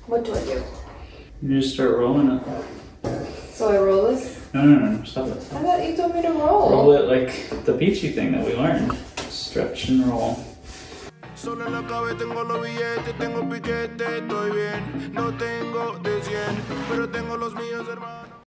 What do I do? You just start rolling it. So I roll this? No, stop it. I thought you told me to roll. Roll it like the Pici thing that we learned. Stretch and roll. Solo en la cabeza tengo los billetes, tengo piquete, estoy bien. No tengo de 100, pero tengo los míos, hermano.